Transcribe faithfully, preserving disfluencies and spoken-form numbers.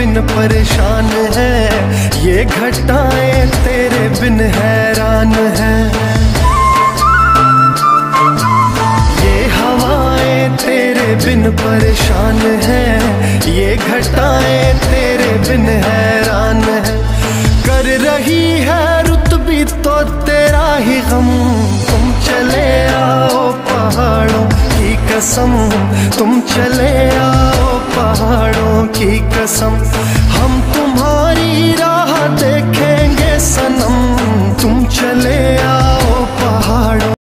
बिन परेशान है, ये घटाएं तेरे बिन हैरान है। ये हवाएं तेरे बिन परेशान है, ये घटाएं तेरे बिन हैरान है। कर रही है रुत भी तो तेरा ही गम, तुम चले आओ पहाड़ों की कसम, तुम चले आओ पहाड़ों की कसम। हम तुम्हारी राह देखेंगे सनम, तुम चले आओ पहाड़ों